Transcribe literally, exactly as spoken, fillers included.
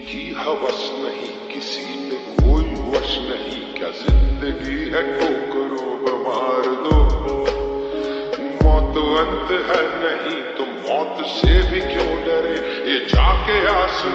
की हवस नहीं, किसी पे कोई वश नहीं। क्या जिंदगी है ठोकरों मार दो, मौत अंत है नहीं तो मौत से भी क्यों डरे। ये जाके आस